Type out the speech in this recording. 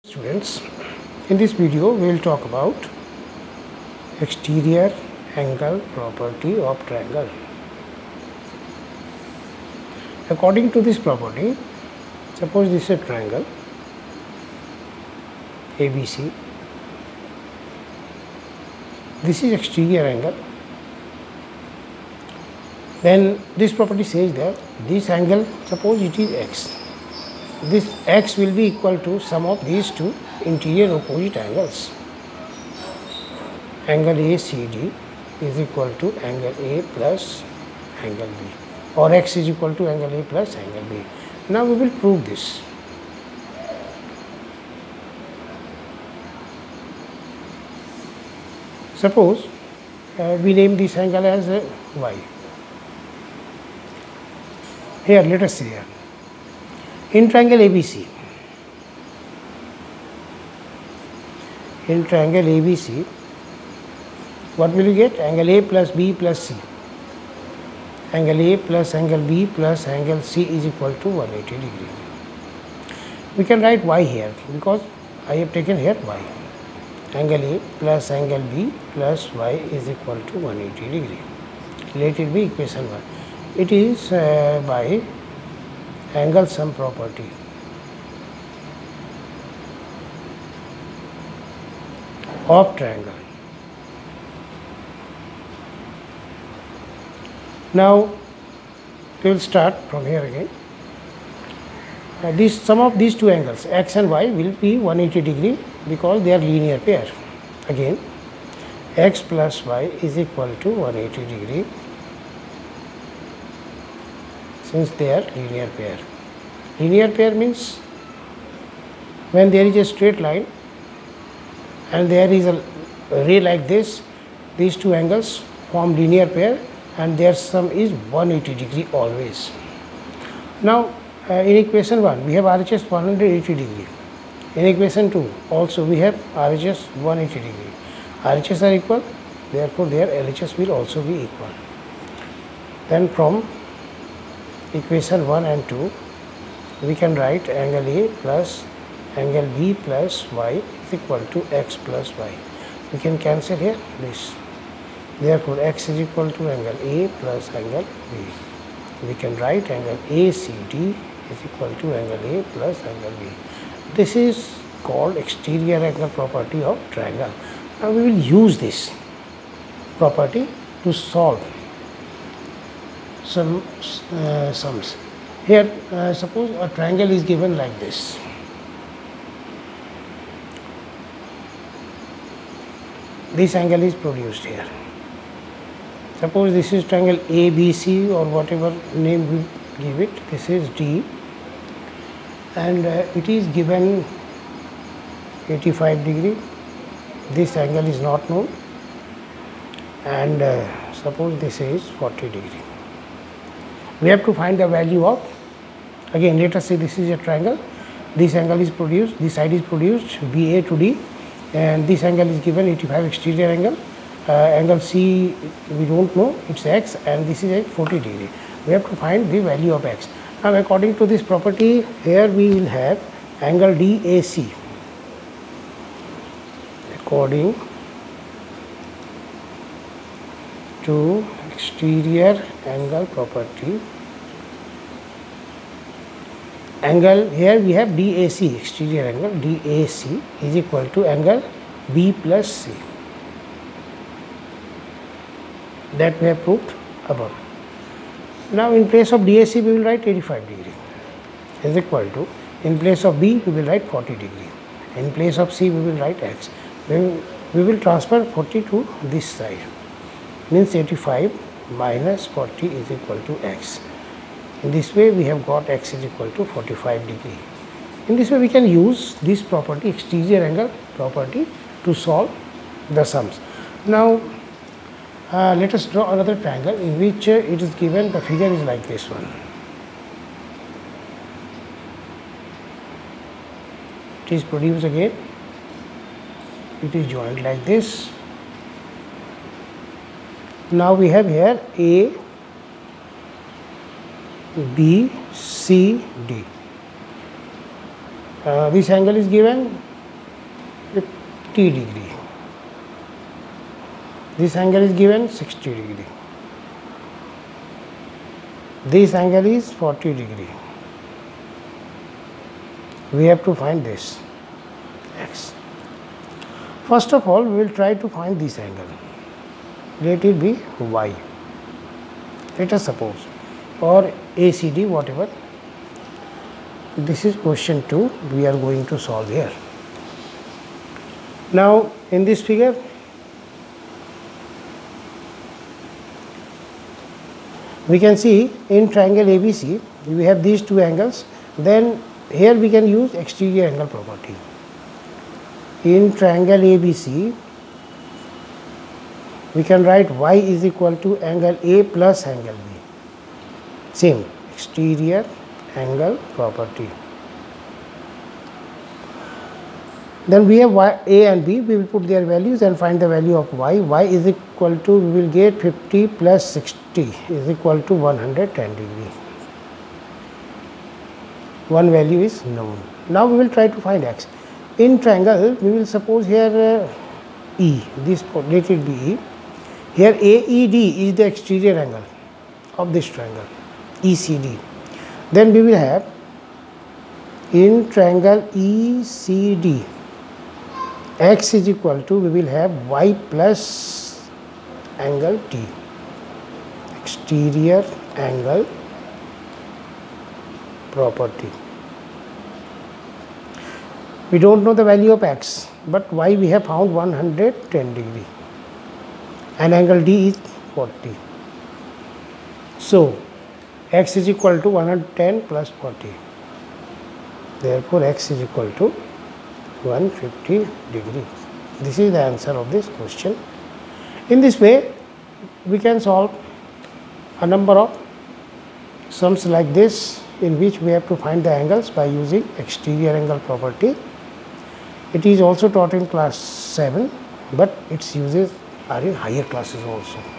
Students, in this video we will talk about exterior angle property of triangle. According to this property, suppose this is a triangle ABC. This is exterior angle. Then this property says that this angle, suppose it is x. This x will be equal to sum of these two interior opposite angles. Angle ACD is equal to angle A plus angle B, or x is equal to angle A plus angle B. Now we will prove this. Suppose we name this angle as y. Here, let us see here. In triangle ABC, what will you get? Angle A plus B plus C. Angle A plus angle B plus angle C is equal to 180 degree. We can write y here because I have taken here y. Angle A plus angle B plus y is equal to 180 degree. Let it be equation 1. It is by angle sum property. Of triangle. Now we will start from here again. This sum of these two angles x and y will be 180 degree because they are linear pair. Again, x plus y is equal to 180 degree since they are linear pair. Linear pair means when there is a straight line and there is a ray like this, these two angles form linear pair and their sum is 180 degree always. Now in equation 1 we have RHS 180 degree. In equation 2 also we have RHS 180 degree. RHS are equal, therefore their LHS will also be equal. Then from equation 1 and 2 we can write angle A plus angle B plus y is equal to x plus y. We can cancel here this. Therefore x is equal to angle A plus angle B. We can write angle ACD is equal to angle A plus angle B. This is called exterior angle property of triangle. Now we will use this property to solve some sums. Here suppose a triangle is given like this. This angle is produced here. Suppose this is triangle ABC or whatever name we give it. This is D and it is given 85 degree. This angle is not known and suppose this is 40 degree. We have to find the value of, again let us say this is a triangle, this angle is produced, this side is produced BA to D and this angle is given 85 exterior angle, angle C we don't know, it's x and this is at 40 degree. We have to find the value of x. Now according to this property here we will have angle DAC. According to exterior angle property, angle here we have DAC, exterior angle DAC is equal to angle B plus C. That we have proved above. Now in place of DAC we will write 85 degree is equal to, in place of B we will write 40 degree, in place of C we will write x. Then we will transfer 40 to this side, means 85 minus 40 is equal to x. In this way we have got x is equal to 45 degree. In this way we can use this property, exterior angle property, to solve the sums. Now let us draw another triangle in which it is given, the figure is like this one. It is produced again, it is joined like this. Now we have here A, B, C, D. This angle is given 40 degree. This angle is given 60 degree. This angle is 40 degree. We have to find this x. First of all, we will try to find this angle. Let it be y. Let us suppose, or ACD, whatever. This is question 2 we are going to solve here. Now, in this figure, we can see in triangle ABC, we have these two angles. Then here we can use exterior angle property. In triangle ABC, we can write y is equal to angle A plus angle B. Same, exterior angle property. Then we have y, A and B, we will put their values and find the value of y. Y is equal to, we will get 50 plus 60 is equal to 110 degree. One value is known. Now we will try to find x. In triangle, we will suppose here E, this let it be E. Here AED is the exterior angle of this triangle, ECD. Then we will have in triangle ECD, x is equal to, we will have y plus angle T, exterior angle property. We don't know the value of x, but y we have found 110 degree and angle D is 40. So, x is equal to 110 plus 40. Therefore, x is equal to 150 degree. This is the answer of this question. In this way, we can solve a number of sums like this, in which we have to find the angles by using exterior angle property. It is also taught in class 7, but its uses are in higher classes also.